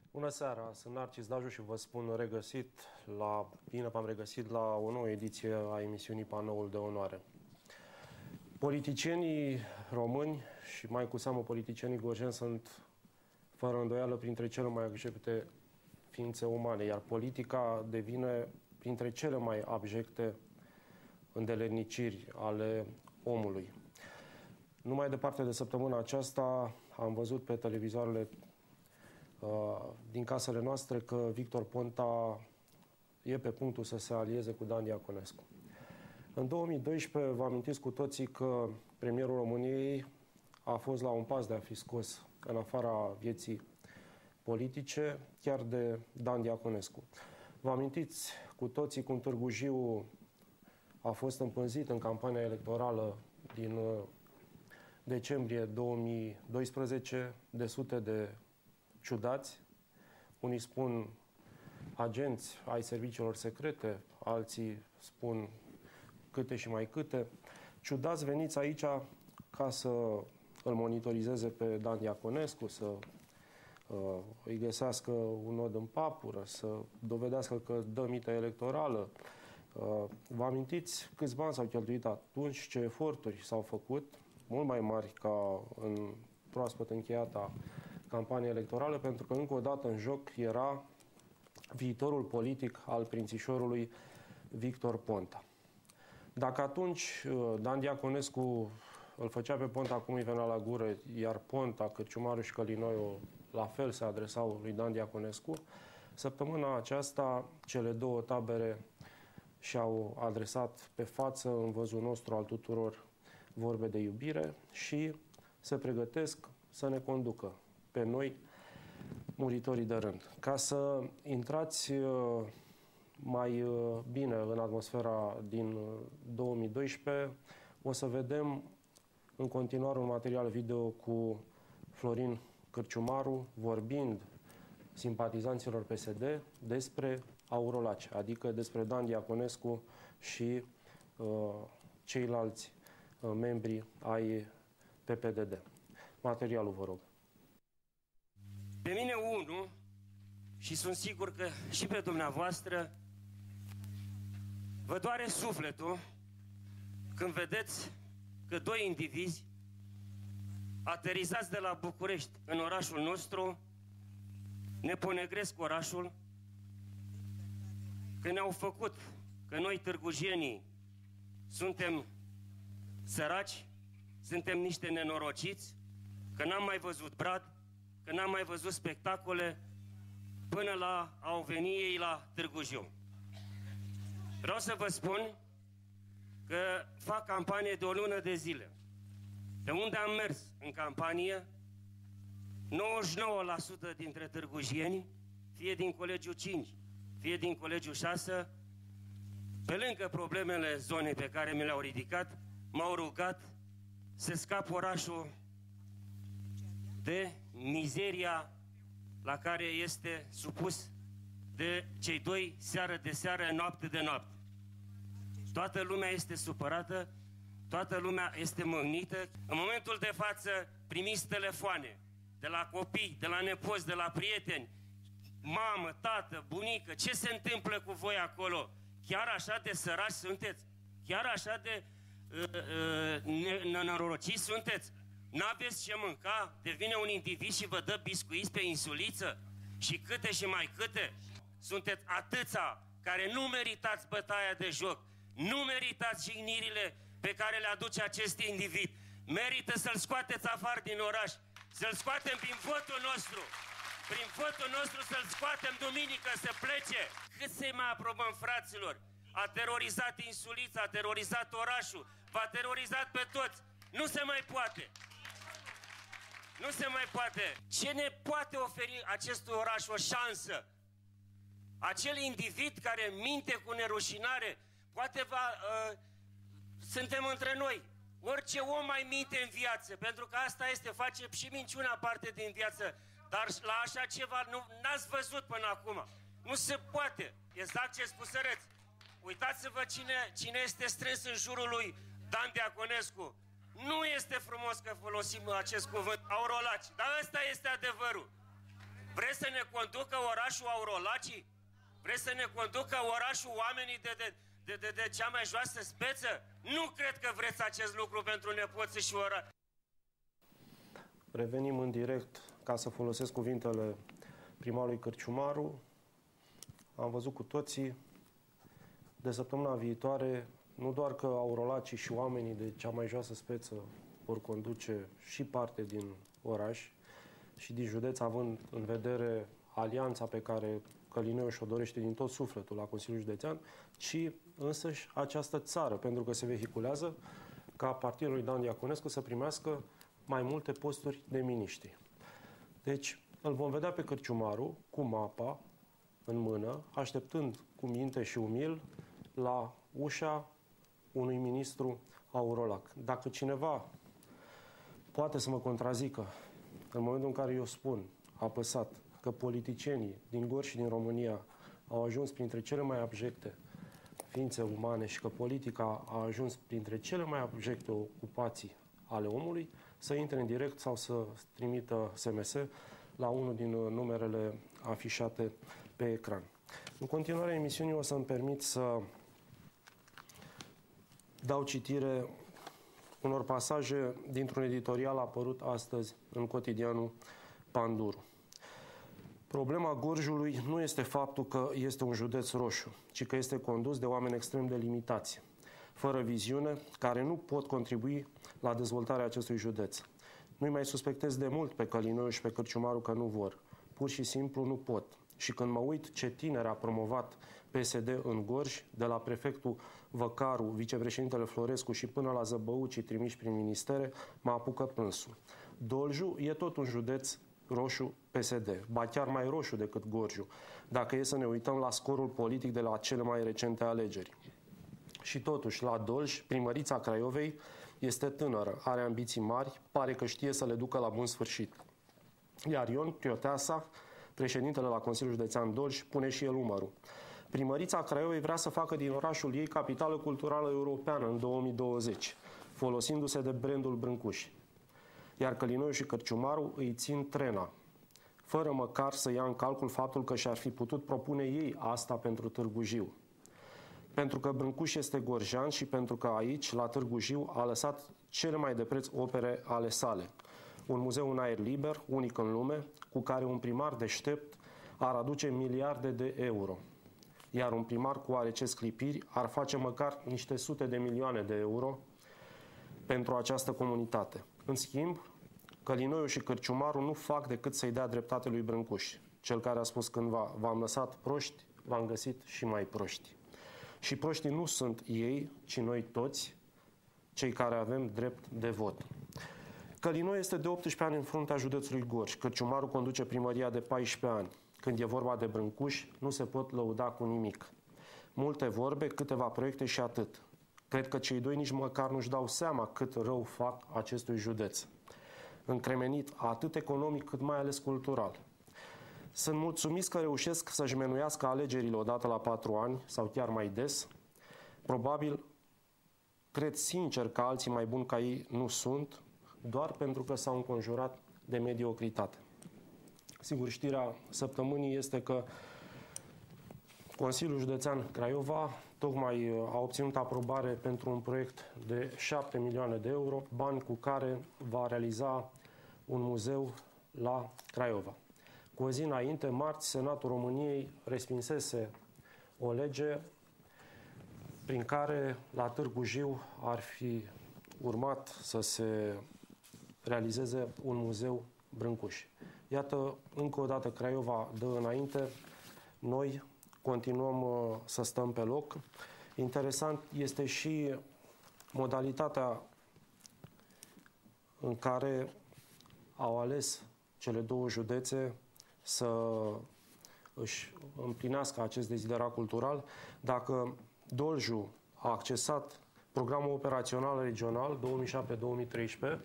Bună seara, sunt Narcis Daju și vă spun bine v-am regăsit la o nouă ediție a emisiunii Panoul de Onoare. Politicienii români și mai cu seamă politicienii gorjeni sunt fără îndoială printre cele mai abjecte ființe umane, iar politica devine printre cele mai abjecte îndeletniciri ale omului. Nu mai departe de săptămâna aceasta am văzut pe televizoarele din casele noastre că Victor Ponta e pe punctul să se alieze cu Dan Diaconescu. În 2012 vă amintiți cu toții că premierul României a fost la un pas de a fi scos în afara vieții politice, chiar de Dan Diaconescu. Vă amintiți cu toții cum Târgu Jiu a fost împânzit în campania electorală din decembrie 2012 de sute de ciudați, unii spun agenți ai serviciilor secrete, alții spun câte și mai câte, ciudați veniți aici ca să îl monitorizeze pe Dan Diaconescu, să îi găsească un nod în papură, să dovedească că dă mită electorală. Vă amintiți câți bani s-au cheltuit atunci, ce eforturi s-au făcut, mult mai mari ca în proaspăt încheiata campanie electorală, pentru că încă o dată în joc era viitorul politic al prințișorului Victor Ponta. Dacă atunci Dan Diaconescu îl făcea pe Ponta cum îi venea la gură, iar Ponta, Cârciumaru și Călinoiu la fel se adresau lui Dan Diaconescu, săptămâna aceasta cele două tabere și-au adresat pe față, în văzul nostru al tuturor, vorbe de iubire și se pregătesc să ne conducă pe noi, muritorii de rând. Ca să intrați mai bine în atmosfera din 2012, o să vedem în continuare un material video cu Florin Cârciumaru vorbind simpatizanților PSD despre Aurolaci, adică despre Dan Diaconescu și ceilalți membri ai PPDD. Materialul, vă rog. Pe mine unul, și sunt sigur că și pe dumneavoastră, vă doare sufletul când vedeți că doi indivizi aterizați de la București în orașul nostru ne ponegresc orașul, că ne-au făcut că noi târgujenii suntem săraci, suntem niște nenorociți, că n-am mai văzut brad, că n-am mai văzut spectacole până la au veni ei la Târgu Jiu. Vreau să vă spun că fac campanie de o lună de zile. De unde am mers în campanie, 99% dintre târgujieni, fie din colegiul 5, fie din colegiul 6, pe lângă problemele zonei pe care mi le-au ridicat, m-au rugat să scap orașul de mizeria la care este supus de cei doi seară de seară, noapte de noapte. Toată lumea este supărată, toată lumea este mâhnită. În momentul de față primiți telefoane de la copii, de la nepoți, de la prieteni, mamă, tată, bunică, ce se întâmplă cu voi acolo? Chiar așa de săraci sunteți? Chiar așa de nenorociți sunteți? N-aveți ce mânca? Devine un individ și vă dă biscuiți pe insuliță? Și câte și mai câte? Sunteți atâția care nu meritați bătaia de joc, nu meritați jignirile pe care le aduce acest individ. Merită să-l scoateți afară din oraș, să-l scoatem prin votul nostru. Prin votul nostru să-l scoatem duminică, să plece. Cât să-i mai aprobăm, fraților? A terorizat insulița, a terorizat orașul, v-a terorizat pe toți. Nu se mai poate. Nu se mai poate. Ce ne poate oferi acestui oraș o șansă? Acel individ care minte cu nerușinare, poate suntem între noi. Orice om mai minte în viață, pentru că asta este, face și minciuna parte din viață. Dar la așa ceva n-ați văzut până acum. Nu se poate. Exact ce spusăreți. Uitați-vă cine este strâns în jurul lui Dan Diaconescu. Nu este frumos că folosim acest cuvânt, aurolaci, dar ăsta este adevărul. Vreți să ne conducă orașul Aurolacii? Vreți să ne conducă orașul oamenii de cea mai joasă speță? Nu cred că vreți acest lucru pentru nepoții și ora. Revenim în direct, ca să folosesc cuvintele primarului Cărciumaru. Am văzut cu toții, de săptămâna viitoare, nu doar că aurolacii și oamenii de cea mai joasă speță vor conduce și parte din oraș și din județ, având în vedere alianța pe care Călineu și-o dorește din tot sufletul la Consiliul Județean, ci însăși această țară, pentru că se vehiculează ca partidul lui Dan Diaconescu să primească mai multe posturi de miniștri. Deci îl vom vedea pe Cărciumaru cu mapa în mână, așteptând cu minte și umil la ușa unui ministru aurolac. Dacă cineva poate să mă contrazică în momentul în care eu spun apăsat că politicienii din Gorj și din România au ajuns printre cele mai abjecte ființe umane și că politica a ajuns printre cele mai abjecte ocupații ale omului, să intre în direct sau să trimită SMS la unul din numerele afișate pe ecran. În continuarea emisiunii o să-mi permit să dau citire unor pasaje dintr-un editorial apărut astăzi în cotidianul Panduru. Problema Gorjului nu este faptul că este un județ roșu, ci că este condus de oameni extrem de limitați, fără viziune, care nu pot contribui la dezvoltarea acestui județ. Nu-i mai suspectez de mult pe Călineu și pe Cărciumaru că nu vor. Pur și simplu nu pot. Și când mă uit ce tineri a promovat PSD în Gorj, de la prefectul Văcaru, vicepreședintele Florescu și până la zăbăucii trimiși prin ministere, mă apucă plânsul. Dolju e tot un județ roșu PSD, ba chiar mai roșu decât Gorjul, dacă e să ne uităm la scorul politic de la cele mai recente alegeri. Și totuși, la Dolj, primărița Craiovei este tânără, are ambiții mari, pare că știe să le ducă la bun sfârșit. Iar Ion Crioteasa, președintele la Consiliul Județean Dolj, pune și el umărul. Primărița Craiovei vrea să facă din orașul ei capitală culturală europeană în 2020, folosindu-se de brandul Brâncuș. Iar Călineu și Cărciumaru îi țin trena, fără măcar să ia în calcul faptul că și-ar fi putut propune ei asta pentru Târgu Jiu. Pentru că Brâncuș este gorjean și pentru că aici, la Târgu Jiu, a lăsat cele mai de preț opere ale sale. Un muzeu în aer liber, unic în lume, cu care un primar deștept ar aduce miliarde de euro. Iar un primar cu oarece sclipiri ar face măcar niște sute de milioane de euro pentru această comunitate. În schimb, Călineu și Cărciumaru nu fac decât să-i dea dreptate lui Brâncuș, cel care a spus cândva: v-am lăsat proști, v-am găsit și mai proști. Și proștii nu sunt ei, ci noi toți, cei care avem drept de vot. Călineau este de 18 ani în fruntea județului Gorj. Cărciumaru conduce primăria de 14 ani. Când e vorba de Brâncuș, nu se pot lăuda cu nimic. Multe vorbe, câteva proiecte și atât. Cred că cei doi nici măcar nu-și dau seama cât rău fac acestui județ. Încremenit atât economic cât mai ales cultural. Sunt mulțumiți că reușesc să-și menuiască alegerile odată la 4 ani sau chiar mai des. Probabil, cred sincer că alții mai buni ca ei nu sunt, doar pentru că s-au înconjurat de mediocritate. Sigur, știrea săptămânii este că Consiliul Județean Craiova tocmai a obținut aprobare pentru un proiect de 7 milioane de euro, bani cu care va realiza un muzeu la Craiova. Cu o zi înainte, marți, Senatul României respinsese o lege prin care la Târgu Jiu ar fi urmat să se realizeze un muzeu Brâncuș. Iată, încă o dată Craiova dă înainte, noi continuăm să stăm pe loc. Interesant este și modalitatea în care au ales cele două județe să își împlinească acest deziderat cultural. Dacă Dolju a accesat programul operațional regional 2007-2013,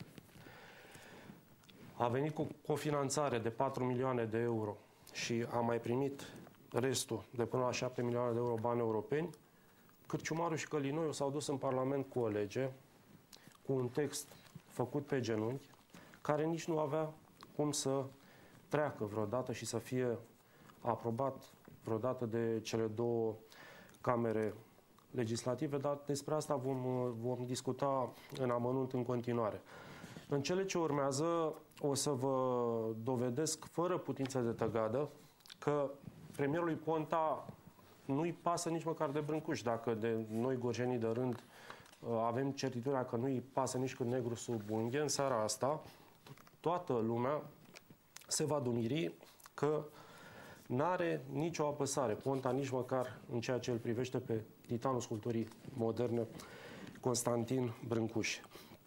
a venit cu cofinanțare de 4 milioane de euro și a mai primit restul de până la 7 milioane de euro bani europeni, Cărciumaru și Călineau s-au dus în Parlament cu o lege, cu un text făcut pe genunchi, care nici nu avea cum să treacă vreodată și să fie aprobat vreodată de cele două camere legislative, dar despre asta vom discuta în amănunt în continuare. În cele ce urmează o să vă dovedesc fără putință de tăgadă că premierului Ponta nu-i pasă nici măcar de Brâncuș. Dacă de noi gorjenii de rând avem certitudinea că nu-i pasă nici când negru sub unghe, în seara asta toată lumea se va dumiri că n-are nicio apăsare Ponta, nici măcar în ceea ce îl privește pe titanul sculpturii moderne Constantin Brâncuș.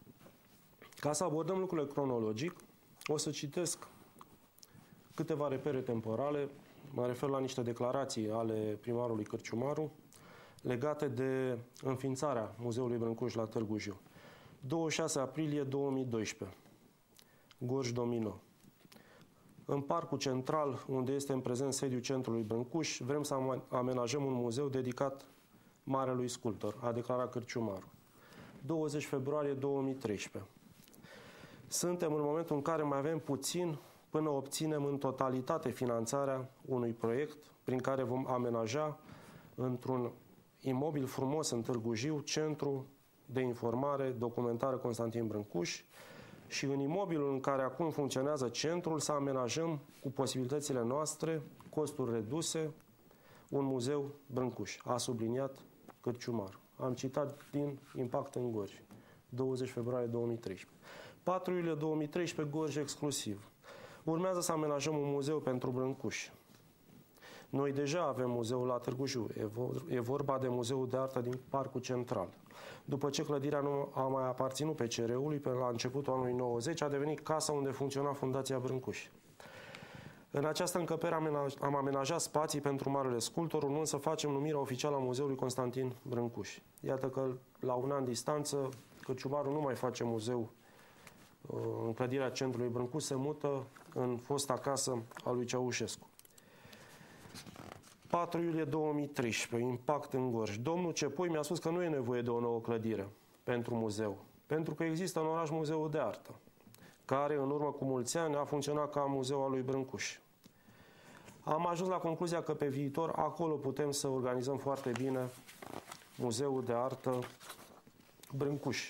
Ca să abordăm lucrurile cronologic, o să citesc câteva repere temporale, mă refer la niște declarații ale primarului Cărciumaru legate de înființarea Muzeului Brâncuș la Târgu Jiu. 26 aprilie 2012, Gorj Domino. În parcul central, unde este în prezent sediul centrului Brâncuș, vrem să amenajăm un muzeu dedicat marelui sculptor, a declarat Cărciumaru. 20 februarie 2013. Suntem în momentul în care mai avem puțin până obținem în totalitate finanțarea unui proiect prin care vom amenaja într-un imobil frumos în Târgu Jiu Centru de Informare Documentară Constantin Brâncuș și în imobilul în care acum funcționează centrul să amenajăm cu posibilitățile noastre, costuri reduse, un muzeu Brâncuș, a subliniat Cărciumaru. Am citat din Impact în Gorj, 20 februarie 2013. 4 iulie 2013, Gorj exclusiv. Urmează să amenajăm un muzeu pentru Brâncuș. Noi deja avem muzeul la Târgu Jiu. E vorba de Muzeul de Artă din Parcul Central. După ce clădirea nu a mai aparținut PCR-ului, pe la începutul anului 90, a devenit casa unde funcționa Fundația Brâncuș. În această încăpere am amenajat spații pentru marele sculptor, urmând să facem numirea oficială a Muzeului Constantin Brâncuș. Iată că la un an distanță, Cărciumaru nu mai face muzeu în clădirea centrului Brâncuș, se mută în fosta casă a lui Ceaușescu. 4 iulie 2013, Impact în Gorj. Domnul Cepoi mi-a spus că nu e nevoie de o nouă clădire pentru muzeu, pentru că există în oraș Muzeul de Artă, care în urmă cu mulți ani a funcționat ca muzeu al lui Brâncuș. Am ajuns la concluzia că pe viitor acolo putem să organizăm foarte bine Muzeul de Artă Brâncuș,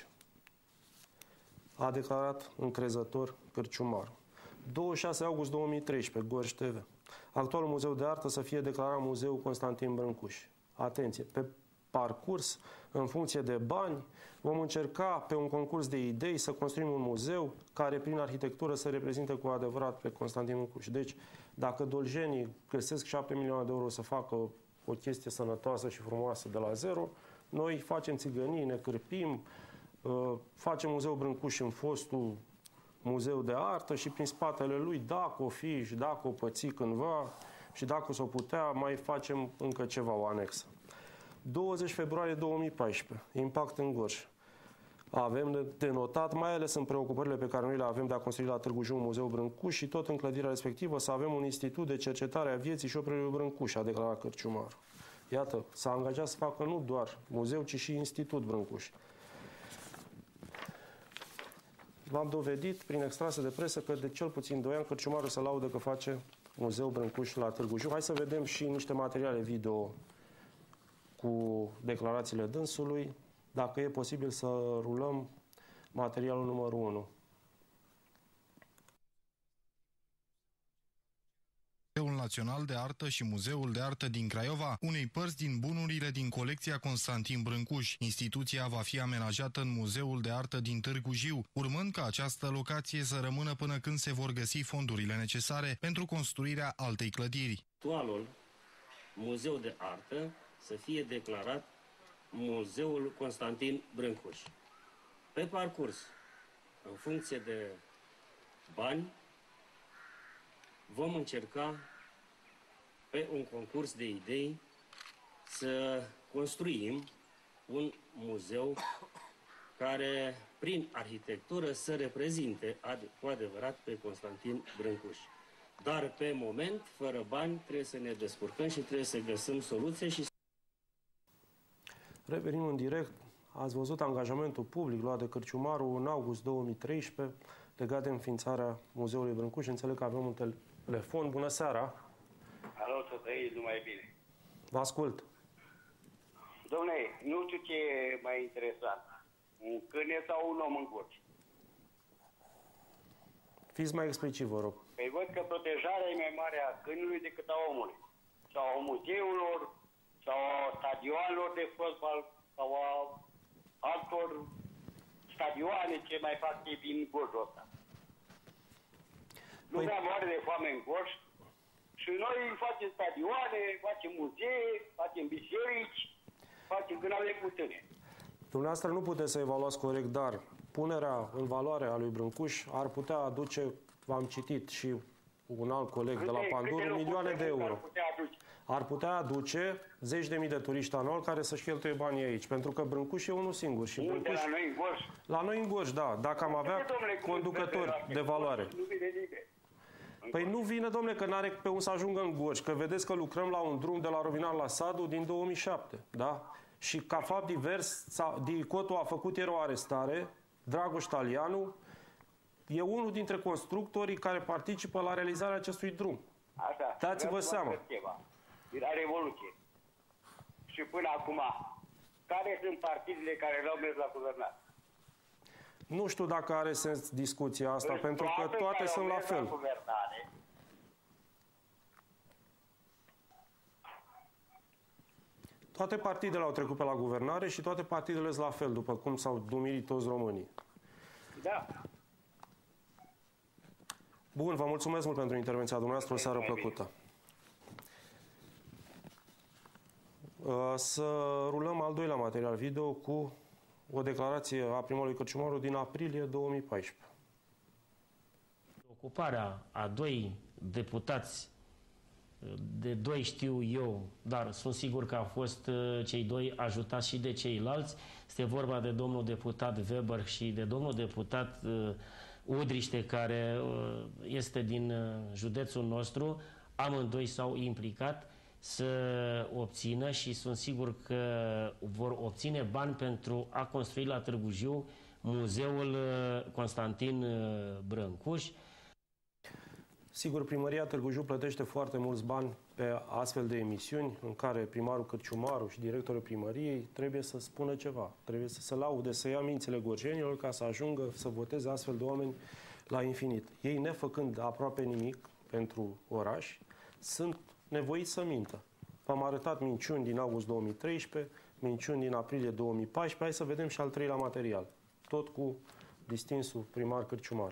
a declarat încrezător Cărciumaru. 26 august 2013, Gorj TV. Actualul Muzeu de Artă să fie declarat Muzeu Constantin Brâncuș. Atenție, pe parcurs, în funcție de bani, vom încerca pe un concurs de idei să construim un muzeu care prin arhitectură să reprezinte cu adevărat pe Constantin Brâncuș. Deci, dacă doljenii găsesc 7 milioane de euro să facă o chestie sănătoasă și frumoasă de la zero, noi facem țigănii, ne cârpim, facem Muzeul Brâncuș în fostul Muzeu de Artă și prin spatele lui, dacă o fi și dacă o păți cândva și dacă o să o putea, mai facem încă ceva, o anexă. 20 februarie 2014, Impact în Gorj. Avem de notat, mai ales în preocupările pe care noi le avem de a construi la Târgu Jiu un Muzeu Brâncuș și tot în clădirea respectivă să avem un institut de cercetare a vieții și operelor Brâncuș, a declarat Cărciumaru. Iată, s-a angajat să facă nu doar muzeu, ci și institut Brâncuș. V-am dovedit prin extrase de presă că de cel puțin 2 ani Cărciumaru se laudă că face Muzeu Brâncuș la Târgu Jiu. Hai să vedem și niște materiale video cu declarațiile dânsului, dacă e posibil să rulăm materialul numărul 1. Muzeul Național de Artă și Muzeul de Artă din Craiova, unei părți din bunurile din colecția Constantin Brâncuș. Instituția va fi amenajată în Muzeul de Artă din Târgu Jiu, urmând ca această locație să rămână până când se vor găsi fondurile necesare pentru construirea altei clădiri. Actualul Muzeu de Artă să fie declarat Muzeul Constantin Brâncuș. Pe parcurs, în funcție de bani, vom încerca pe un concurs de idei să construim un muzeu care, prin arhitectură, să reprezinte cu adevărat pe Constantin Brâncuș. Dar, pe moment, fără bani, trebuie să ne descurcăm și trebuie să găsim soluții și... Revenim în direct. Ați văzut angajamentul public luat de Cărciumaru în august 2013 legat de înființarea Muzeului Brâncuș. Înțeleg că avem un Telefon, bună seara. Alo, să trăiți numai bine. Vă ascult. Dom'le, nu știu ce e mai interesant. Un câine sau un om în gorj? Fiți mai expliciv, vă rog. Păi văd că protejarea e mai mare a câinului decât a omului. Sau a muzeurilor, sau a stadioanelor de fotbal, sau a altor stadioane ce mai fac ei din gorjul ăsta. Lumea moare de foame în gorj și noi facem stadioane, facem muzee, facem biserici, facem când avem putere. Dumneavoastră nu puteți să evaluați corect, dar punerea în valoare a lui Brâncuș ar putea aduce, v-am citit și un alt coleg de la Panduru, milioane de euro. Ar putea aduce zeci de mii de turiști anual care să-și cheltuie banii aici, pentru că Brâncuș e unul singur. Și Unde, la noi în Gorj? La noi în Gorj, da. Dacă am avea conducători de valoare. Nu vine nimeni. Păi nu vine, domnule, că n-are pe un să ajungă în Gorj, că vedeți că lucrăm la un drum de la Rovinal la Sadu din 2007, da? Și ca fapt divers, DICOT-ul a făcut ieri o arestare, Dragoș Talianu, e unul dintre constructorii care participă la realizarea acestui drum. Așa. Dați-vă seama. La Revoluție. Și până acum, care sunt partidele care l-au mers la guvernare? Nu știu dacă are sens discuția asta, pentru că toate sunt la fel. Toate partidele au trecut pe la guvernare și toate partidele sunt la fel, după cum s-au dumirit toți românii. Da. Bun, vă mulțumesc mult pentru intervenția dumneavoastră, o seară plăcută. Să rulăm al doilea material video cu o declarație a primarului Cărciumaru din aprilie 2014. Ocuparea a doi deputați, de doi știu eu, dar sunt sigur că au fost cei doi ajutați și de ceilalți. Este vorba de domnul deputat Weber și de domnul deputat Udriște, care este din județul nostru. Amândoi s-au implicat să obțină și sunt sigur că vor obține bani pentru a construi la Târgu Jiu muzeul Constantin Brâncuș. Sigur, primăria Târgu Jiu plătește foarte mulți bani pe astfel de emisiuni în care primarul Cărciumaru și directorul primăriei trebuie să spună ceva. Trebuie să se laude, să ia mințile gorjenilor ca să ajungă să voteze astfel de oameni la infinit. Ei, nefăcând aproape nimic pentru oraș, sunt nevoiți să mintă. V-am arătat minciuni din august 2013, minciuni din aprilie 2014, hai să vedem și al treilea material. Tot cu distinsul primar Cărciumaru.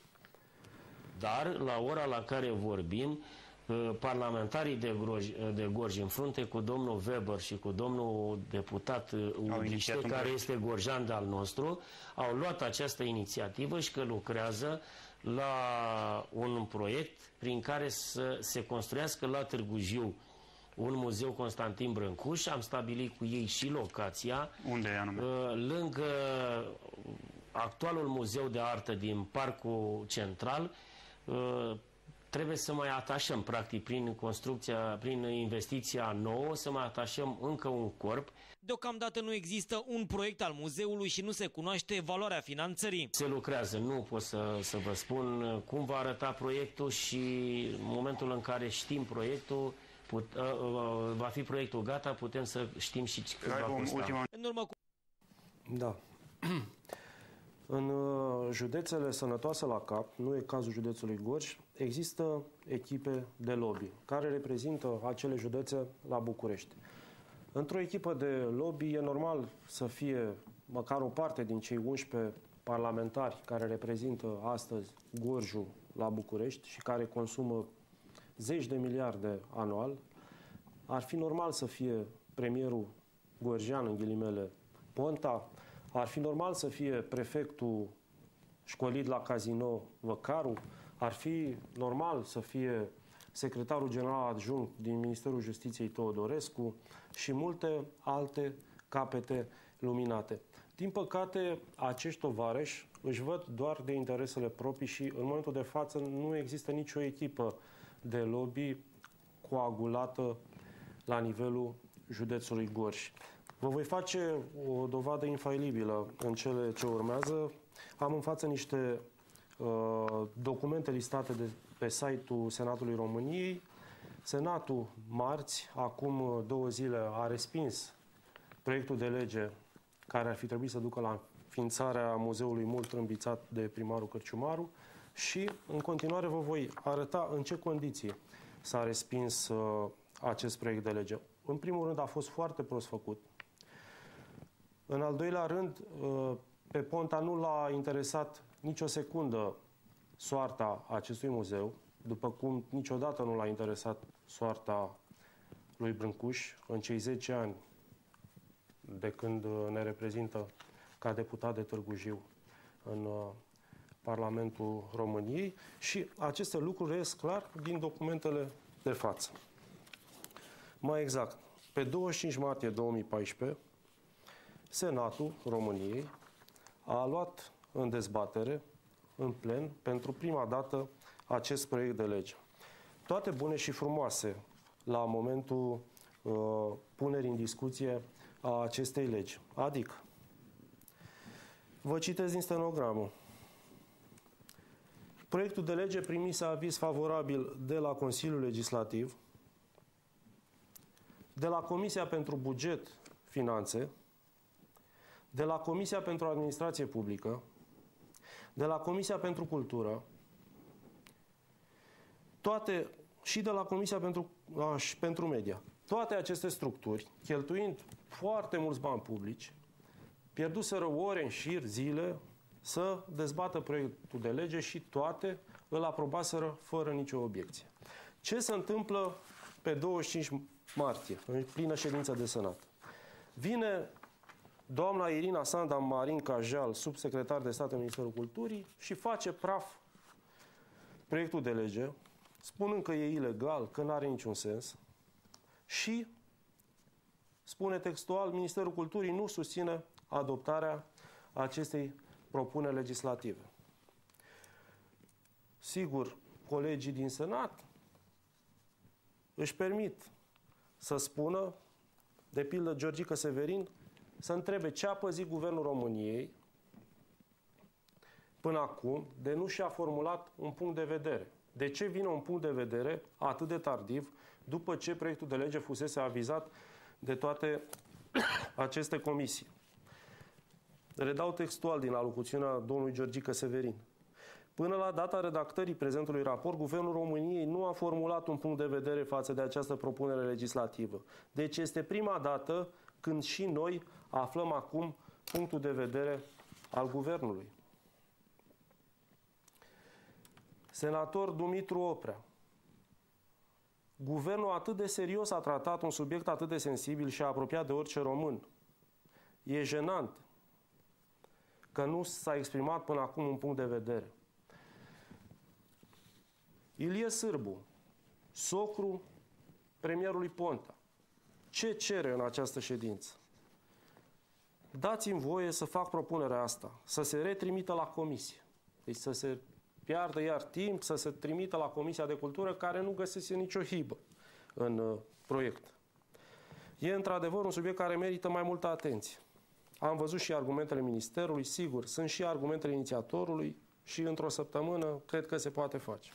Dar, la ora la care vorbim, parlamentarii de Gorj, în frunte cu domnul Weber și cu domnul deputat Udriște, care este gorjan de-al nostru, au luat această inițiativă și că lucrează la un proiect prin care să se construiască la Târgu Jiu un muzeu Constantin Brâncuș. Am stabilit cu ei și locația. Unde e anume? Lângă actualul muzeu de artă din Parcul Central. Trebuie să mai atașăm, practic, prin construcția, prin investiția nouă, să mai atașăm încă un corp. Deocamdată nu există un proiect al muzeului și nu se cunoaște valoarea finanțării. Se lucrează, nu pot să vă spun cum va arăta proiectul și în momentul în care știm proiectul, va fi proiectul gata, putem să știm și cât va costa. În urmă cu... Da. În județele sănătoase la cap, nu e cazul județului Gorj, există echipe de lobby care reprezintă acele județe la București. Într-o echipă de lobby e normal să fie măcar o parte din cei 11 parlamentari care reprezintă astăzi Gorjul la București și care consumă zeci de miliarde anual. Ar fi normal să fie premierul gorjean, în ghilimele, Ponta. Ar fi normal să fie prefectul școlit la Casino Văcaru. Ar fi normal să fie secretarul general adjunct din Ministerul Justiției Teodorescu și multe alte capete luminate. Din păcate, acești tovarăși își văd doar de interesele proprii și în momentul de față nu există nicio echipă de lobby coagulată la nivelul județului Gorj. Vă voi face o dovadă infailibilă în cele ce urmează. Am în față niște documente listate de pe site-ul Senatului României. Senatul, marți, acum 2 zile, a respins proiectul de lege care ar fi trebuit să ducă la înființarea muzeului mult trâmbițat de primarul Cărciumaru și, în continuare, vă voi arăta în ce condiții s-a respins acest proiect de lege. În primul rând, a fost foarte prost făcut. În al doilea rând, pe Ponta nu l-a interesat nicio secundă soarta acestui muzeu, după cum niciodată nu l-a interesat soarta lui Brâncuș în cei 10 ani de când ne reprezintă ca deputat de Târgu Jiu în Parlamentul României și aceste lucruri reies clar din documentele de față. Mai exact, pe 25 martie 2014, Senatul României a luat în dezbatere, în plen, pentru prima dată, acest proiect de lege. Toate bune și frumoase la momentul punerii în discuție a acestei legi. Adică, vă citesc din stenogramă. Proiectul de lege primise aviz favorabil de la Consiliul Legislativ, de la Comisia pentru Buget, Finanțe, de la Comisia pentru Administrație Publică, de la Comisia pentru Cultură, toate, și de la Comisia pentru Media. Toate aceste structuri, cheltuind foarte mulți bani publici, pierduseră ore în șir, zile, să dezbată proiectul de lege și toate îl aprobaseră fără nicio obiecție. Ce se întâmplă pe 25 martie, în plină ședință de Senat? Vine doamna Irina Sanda Marin Cajal, subsecretar de stat în Ministerul Culturii, și face praf proiectul de lege, spunând că e ilegal, că nu are niciun sens și spune textual, Ministerul Culturii nu susține adoptarea acestei propuneri legislative. Sigur, colegii din Senat își permit să spună, de pildă Georgica Severin, să întrebe ce a păzit Guvernul României până acum de nu și-a formulat un punct de vedere. De ce vine un punct de vedere atât de tardiv după ce proiectul de lege fusese avizat de toate aceste comisii? Redau textual din alocuțiunea domnului Georgica Severin. Până la data redactării prezentului raport, Guvernul României nu a formulat un punct de vedere față de această propunere legislativă. Deci este prima dată când și noi aflăm acum punctul de vedere al Guvernului. Senator Dumitru Oprea. Guvernul atât de serios a tratat un subiect atât de sensibil și apropiat de orice român. E jenant că nu s-a exprimat până acum un punct de vedere. Ilie Sârbu, socru premierului Ponta. Ce cere în această ședință? Dați-mi voie să fac propunerea asta, să se retrimită la comisie. Deci să se piardă iar timp, să se trimită la Comisia de Cultură, care nu găsese nicio hibă în proiect. E într-adevăr un subiect care merită mai multă atenție. Am văzut și argumentele Ministerului, sigur, sunt și argumentele inițiatorului și într-o săptămână cred că se poate face.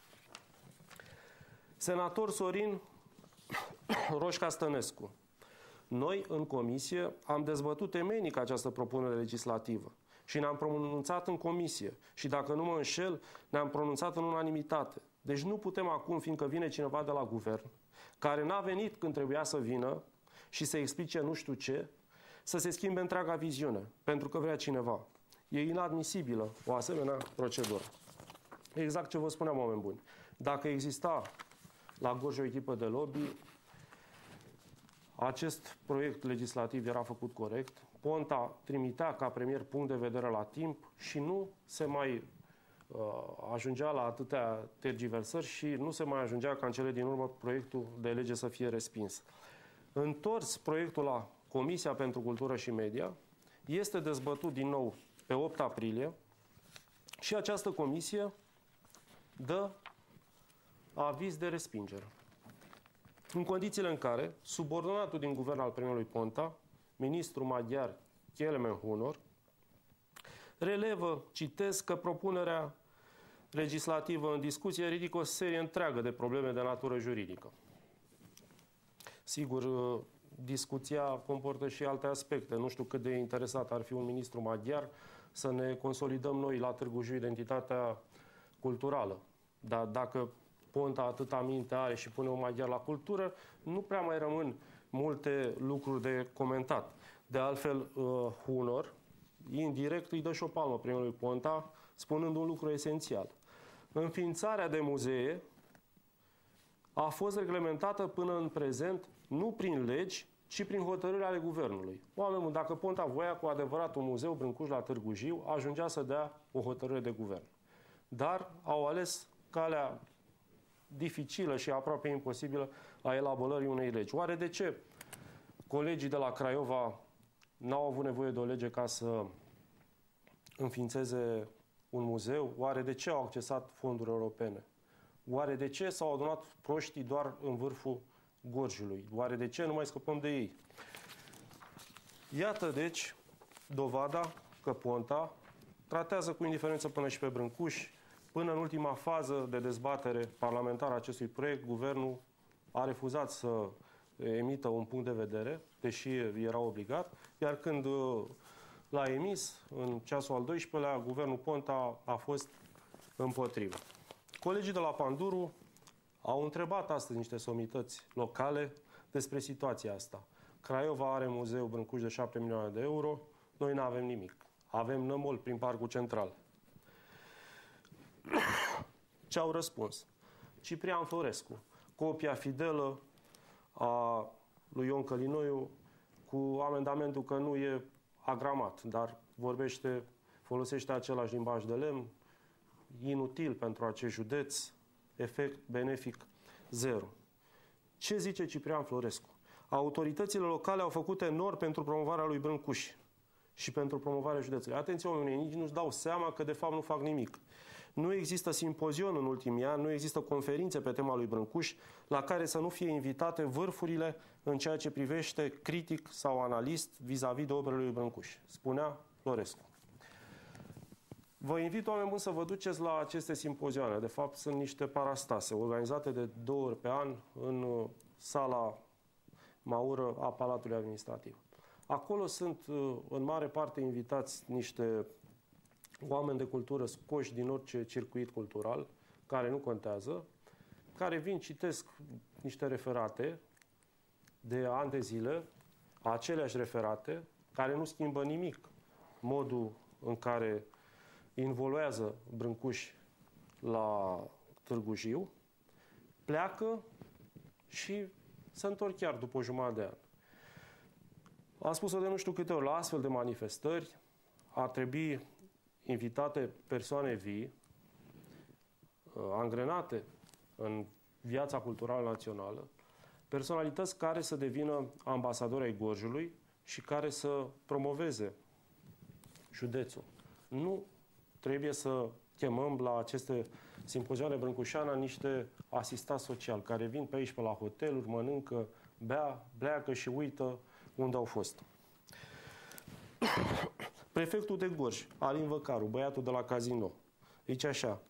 Senator Sorin Roșca Stănescu. Noi, în comisie, am dezbătut temeinic această propunere legislativă și ne-am pronunțat în comisie. Și dacă nu mă înșel, ne-am pronunțat în unanimitate. Deci nu putem acum, fiindcă vine cineva de la guvern, care n-a venit când trebuia să vină și să explice nu știu ce, să se schimbe întreaga viziune, pentru că vrea cineva. E inadmisibilă o asemenea procedură. Exact ce vă spuneam, oameni buni. Dacă exista la Gorj o echipă de lobby, acest proiect legislativ era făcut corect, Ponta trimitea ca premier punct de vedere la timp și nu se mai ajungea la atâtea tergiversări și nu se mai ajungea ca în cele din urmă proiectul de lege să fie respins. Întors proiectul la Comisia pentru Cultură și Media, este dezbătut din nou pe 8 aprilie și această comisie dă aviz de respingere. În condițiile în care subordonatul din guvern al premierului Ponta, ministrul maghiar Kelemen Hunor, relevă, citesc, că propunerea legislativă în discuție ridică o serie întreagă de probleme de natură juridică. Sigur, discuția comportă și alte aspecte. Nu știu cât de interesat ar fi un ministru maghiar să ne consolidăm noi la Târgu Jiu identitatea culturală. Dar dacă Ponta atâta minte are și pune un maghiar la cultură, nu prea mai rămân multe lucruri de comentat. De altfel, Hunor, indirect, îi dă și o palmă premierului Ponta, spunând un lucru esențial. Înființarea de muzee a fost reglementată până în prezent nu prin legi, ci prin hotărâri ale guvernului. Oameni buni, dacă Ponta voia cu adevărat un muzeu Brâncuș la Târgu Jiu, ajungea să dea o hotărâre de guvern. Dar au ales calea dificilă și aproape imposibilă a elaborării unei legi. Oare de ce colegii de la Craiova n-au avut nevoie de o lege ca să înființeze un muzeu? Oare de ce au accesat fonduri europene? Oare de ce s-au adunat proștii doar în vârful gorjului? Oare de ce nu mai scăpăm de ei? Iată, deci, dovada că Ponta tratează cu indiferență până și pe Brâncuș. Până în ultima fază de dezbatere parlamentară a acestui proiect, guvernul a refuzat să emită un punct de vedere, deși era obligat, iar când l-a emis, în ceasul al 12-lea, guvernul Ponta a fost împotrivă. Colegii de la Panduru au întrebat astăzi niște somități locale despre situația asta. Craiova are muzeu Brâncuș de 7 milioane de euro, noi nu avem nimic. Avem nămol prin Parcul Central. Ce au răspuns? Ciprian Florescu, copia fidelă a lui Ion Călinoiu, cu amendamentul că nu e agramat, dar folosește același limbaj de lemn, inutil pentru acest județ, efect benefic zero. Ce zice Ciprian Florescu? Autoritățile locale au făcut enorm pentru promovarea lui Brâncuș și pentru promovarea județului. Atenție, oamenii, nici nu-și dau seama că de fapt nu fac nimic. Nu există simpozion în ultimii ani, nu există conferințe pe tema lui Brâncuș la care să nu fie invitate vârfurile în ceea ce privește critic sau analist vis-a-vis de operele lui Brâncuș, spunea Florescu. Vă invit, oameni buni, să vă duceți la aceste simpozioane. De fapt, sunt niște parastase organizate de 2 ori pe an în sala Maură a Palatului Administrativ. Acolo sunt în mare parte invitați niște oameni de cultură scoși din orice circuit cultural, care nu contează, care vin, citesc niște referate de ani de zile, aceleași referate, care nu schimbă nimic modul în care involuează Brâncuș la Târgu Jiu, pleacă și se întorc chiar după o jumătate de an. Am spus-o de nu știu câte ori, la astfel de manifestări ar trebui invitate persoane vii, angrenate în viața culturală națională, personalități care să devină ambasadori ai Gorjului și care să promoveze județul. Nu trebuie să chemăm la aceste simpozioane brâncușane niște asistați sociali care vin pe aici, pe la hoteluri, mănâncă, bea, pleacă și uită unde au fost. Prefectul de Gorj, Alin Văcaru, băiatul de la Casino, zice așa: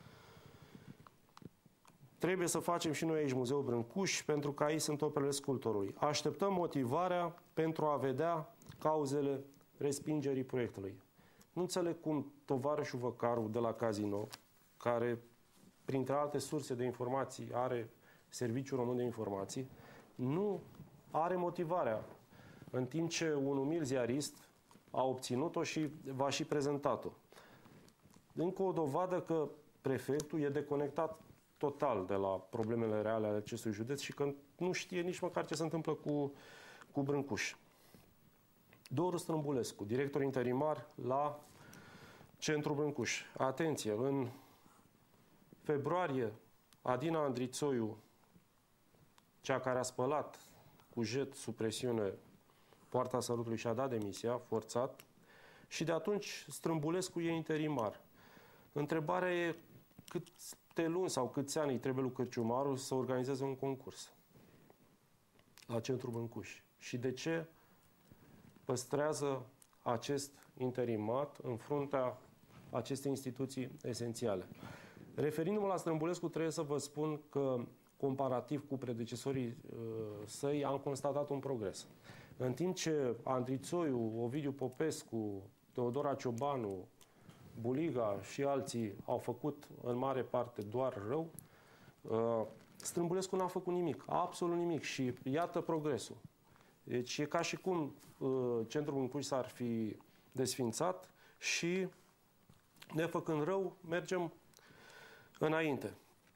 trebuie să facem și noi aici Muzeul Brâncuș, pentru că aici sunt operele sculptorului. Așteptăm motivarea pentru a vedea cauzele respingerii proiectului. Nu înțeleg cum tovarășul Văcaru de la Casino, care, printre alte surse de informații, are Serviciul Român de Informații, nu are motivarea, în timp ce un umil ziarist a obținut-o și va și prezentat-o. Încă o dovadă că prefectul e deconectat total de la problemele reale ale acestui județ și că nu știe nici măcar ce se întâmplă cu Brâncuș. Doru Strâmbulescu, director interimar la Centrul Brâncuș. Atenție, în februarie, Adina Andrițoiu, cea care a spălat cu jet sub presiune Poarta Sărutului, și-a dat demisia, forțat, și de atunci Strâmbulescu e interimar. Întrebarea e câte luni sau câți ani îi trebuie lui Cârciumaru să organizeze un concurs la Centrul Brâncuș. Și de ce păstrează acest interimat în fruntea acestei instituții esențiale. Referindu-mă la Strâmbulescu, trebuie să vă spun că, comparativ cu predecesorii săi, am constatat un progres. În timp ce Andrițoiu, Ovidiu Popescu, Teodora Ciobanu, Buliga și alții au făcut în mare parte doar rău, Strâmbulescu n-a făcut nimic, absolut nimic, și iată progresul. Deci e ca și cum centrul Brâncuș s-ar fi desfințat și, nefăcând rău, mergem înainte.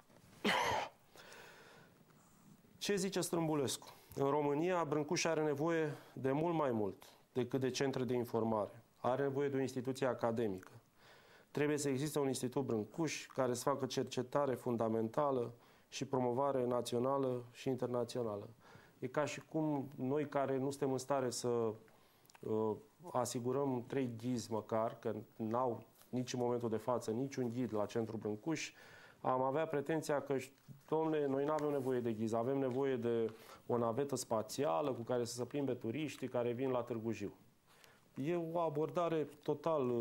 Ce zice Strâmbulescu? În România, Brâncuș are nevoie de mult mai mult decât de centre de informare. Are nevoie de o instituție academică. Trebuie să existe un institut Brâncuș care să facă cercetare fundamentală și promovare națională și internațională. E ca și cum noi, care nu suntem în stare să asigurăm 3 ghizi măcar, că n-au nici în momentul de față niciun ghid la centrul Brâncuș, am avea pretenția că, dom'le, noi nu avem nevoie de ghizi, avem nevoie de o navetă spațială cu care să se plimbe turiștii care vin la Târgu Jiu. E o abordare total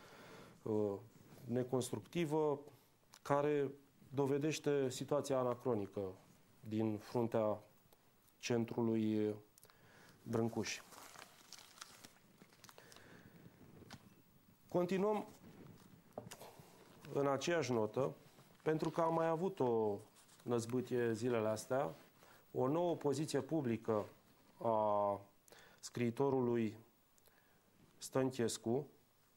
neconstructivă, care dovedește situația anacronică din fruntea centrului Brâncuș. Continuăm în aceeași notă, pentru că am mai avut o năzbâtie zilele astea, o nouă poziție publică a scriitorului Stănchescu,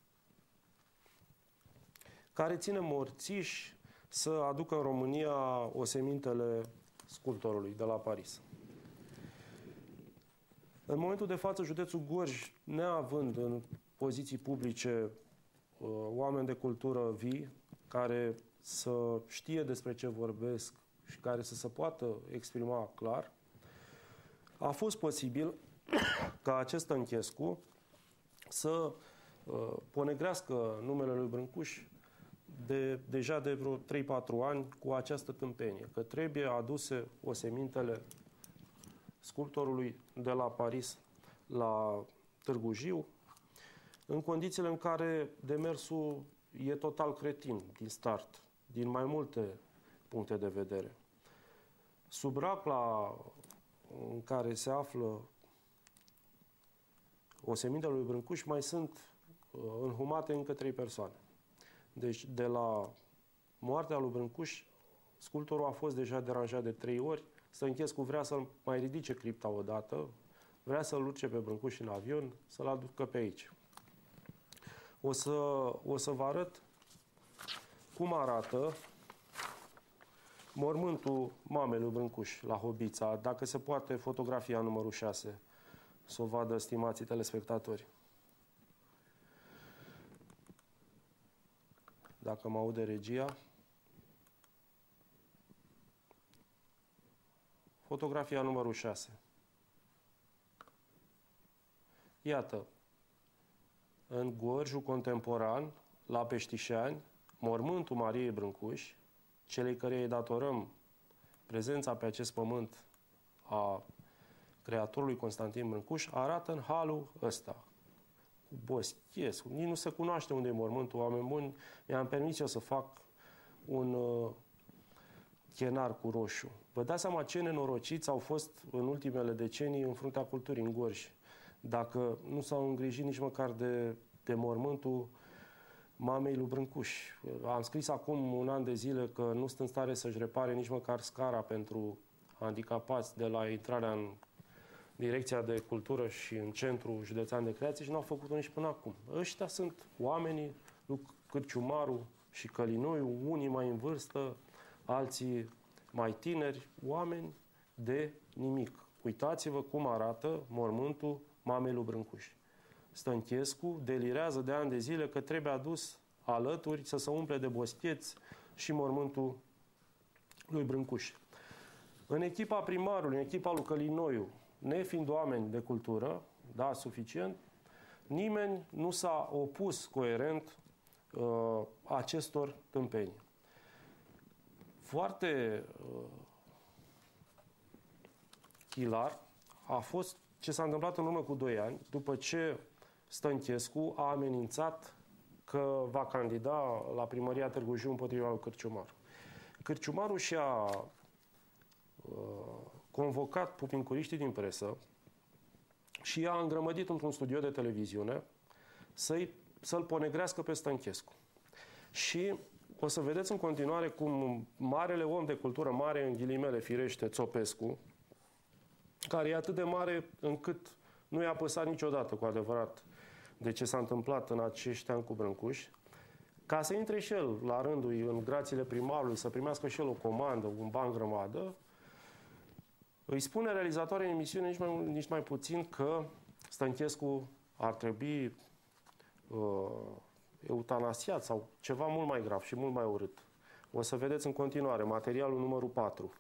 care ține morțiș să aducă în România osemintele sculptorului de la Paris. În momentul de față, județul Gorj, neavând în poziții publice oameni de cultură vii, care să știe despre ce vorbesc și care să se poată exprima clar, a fost posibil ca acest Stănchescu să ponegrească numele lui Brâncuș deja de vreo 3-4 ani cu această tâmpenie, că trebuie aduse osemintele sculptorului de la Paris la Târgu Jiu, în condițiile în care demersul e total cretin din start, din mai multe puncte de vedere. Sub racla în care se află osemintele lui Brâncuș mai sunt înhumate încă 3 persoane. Deci, de la moartea lui Brâncuș, sculptorul a fost deja deranjat de 3 ori. Stănchescu vrea să-l mai ridice cripta odată, vrea să-l urce pe Brâncuș în avion, să-l aducă pe aici. O să vă arăt cum arată mormântul mamei lui Brâncuș la Hobița, dacă se poate fotografia numărul 6, să o vadă stimații telespectatori. Dacă mă aude regia. Fotografia numărul 6. Iată, în Gorjul contemporan, la Peștișani, mormântul Mariei Brâncuș, celei căreia îi datorăm prezența pe acest pământ a creatorului Constantin Brâncuș, arată în halul ăsta. Cu boschesc, nici nu se cunoaște unde e mormântul, oameni buni. Mi-am permis eu să fac un chenar cu roșu. Vă dați seama ce nenorociți au fost în ultimele decenii în fruntea culturii, în Gorj, dacă nu s-au îngrijit nici măcar de mormântul mamei lui Brâncuș. Am scris acum 1 an de zile că nu sunt în stare să-și repare nici măcar scara pentru handicapați de la intrarea în Direcția de Cultură și în Centrul Județean de Creație și n-au făcut-o nici până acum. Ăștia sunt oamenii lui Cârciumaru și Călinoiu, unii mai în vârstă, alții mai tineri, oameni de nimic. Uitați-vă cum arată mormântul mamei lui Brâncuș. Stănchescu delirează de ani de zile că trebuie adus alături să se umple de boscheți și mormântul lui Brâncuș. În echipa primarului, în echipa lui Călinoiu, nefiind oameni de cultură, da, suficient, nimeni nu s-a opus coerent acestor tâmpenii. Foarte hilar a fost ce s-a întâmplat în urmă cu 2 ani, după ce Stănchescu a amenințat că va candida la primăria Târgu Jiu împotriva lui Cârciumaru. Cârciumarul și-a convocat pupincuriștii din presă și i-a îngrămădit într-un studio de televiziune să-l ponegrească pe Stănchescu. Și o să vedeți în continuare cum marele om de cultură, mare în ghilimele firește, Țopescu, care e atât de mare încât nu i-a păsat niciodată cu adevărat de ce s-a întâmplat în acești ani cu Brâncuș, ca să intre și el la rândul în grațiile primarului, să primească și el o comandă, un ban grămadă, îi spune realizatoarea emisiunii nici mai puțin că Stănchescu ar trebui eutanasiat sau ceva mult mai grav și mult mai urât. O să vedeți în continuare materialul numărul 4.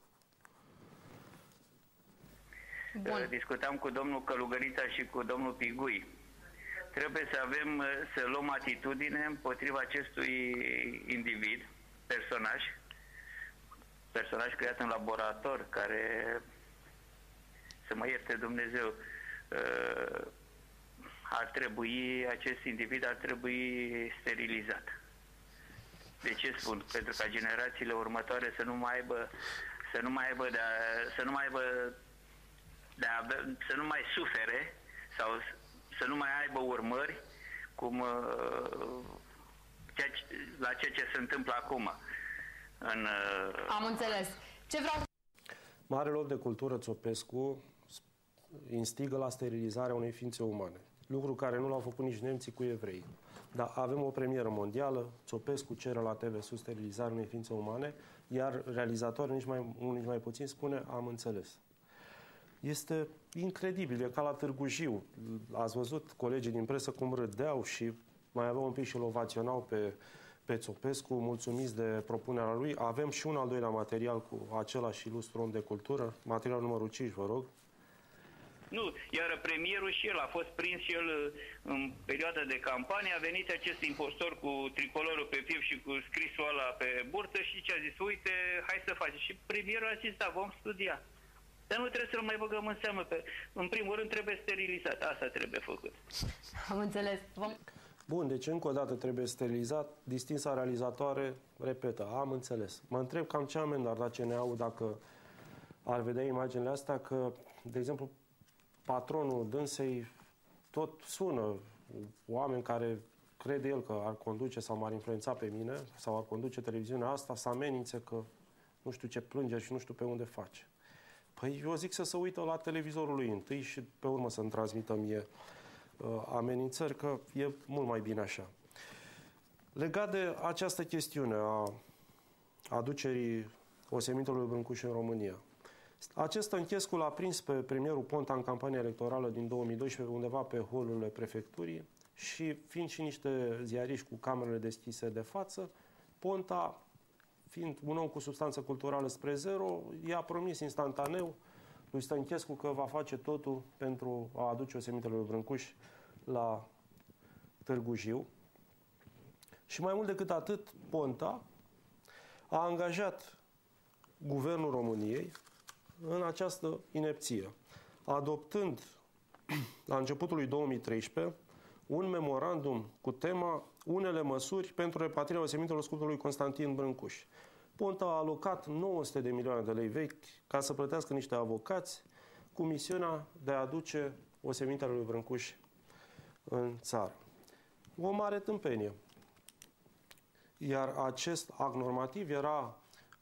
Bun. Discutam cu domnul Călugărița și cu domnul Pigui. Trebuie să luăm atitudine împotriva acestui individ, personaj creat în laborator, care, să mă ierte Dumnezeu, acest individ ar trebui sterilizat. De ce spun? Pentru ca generațiile următoare să nu mai sufere sau să nu mai aibă urmări la ceea ce se întâmplă acum. Am înțeles. Ce vreau... Marele om de cultură Țopescu instigă la sterilizarea unei ființe umane. Lucru care nu l-au făcut nici nemții cu evrei. Dar avem o premieră mondială, Țopescu cere la TV Sus sterilizarea unei ființe umane, iar realizatorul nici mai puțin spune, am înțeles. Este incredibil, e ca la Târgu Jiu. Ați văzut colegii din presă cum râdeau și mai aveau un pic și îl ovaționau pe Țopescu, mulțumiți de propunerea lui. Avem și un al doilea material cu același ilustru om de cultură, materialul numărul 5, vă rog. Nu, iar premierul și el a fost prins și el în perioada de campanie, a venit acest impostor cu tricolorul pe piept și cu scrisul ăla pe burtă și ce a zis, uite, hai să facem. Și premierul a zis, da, vom studia. Dar nu trebuie să-l mai băgăm în seamă. În primul rând trebuie sterilizat, asta trebuie făcut. Am înțeles. Bun, deci încă o dată trebuie sterilizat. Distinsa realizatoare repetă, am înțeles. Mă întreb cam ce amendă ar da CNA-ul dacă ar vedea imaginile astea, că, de exemplu, patronul dânsei tot sună oameni care crede el că ar conduce sau m-ar influența pe mine sau ar conduce televiziunea asta, să amenințe că nu știu ce plângeri și nu știu pe unde face. Păi eu zic să se uită la televizorul lui întâi și pe urmă să-mi transmită mie amenințări, că e mult mai bine așa. Legat de această chestiune a aducerii osemintelui Brâncuș în România, acest Stănchescu l-a prins pe premierul Ponta în campania electorală din 2012 undeva pe holurile prefecturii și fiind și niște ziariști cu camerele deschise de față, Ponta, fiind un om cu substanță culturală spre zero, i-a promis instantaneu lui Stănchescu că va face totul pentru a aduce osemintele lui Brâncuș la Târgu Jiu. Și mai mult decât atât, Ponta a angajat Guvernul României în această inepție, adoptând la începutul lui 2013 un memorandum cu tema unele măsuri pentru repatrierea osemintelor sculptorului Constantin Brâncuș. Ponta a alocat 900 de milioane de lei vechi ca să plătească niște avocați cu misiunea de a aduce osemintele lui Brâncuș în țară. O mare tâmpenie. Iar acest act normativ era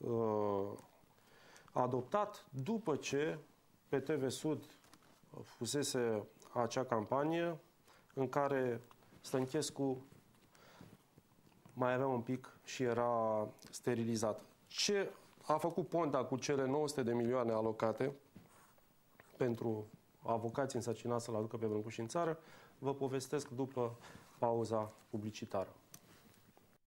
adoptat după ce pe TV Sud fusese acea campanie în care Stănchescu mai avea un pic și era sterilizat. Ce a făcut Ponta cu cele 900 de milioane alocate pentru avocații însărcinați să-l aducă pe Brâncuș în țară, vă povestesc după pauza publicitară.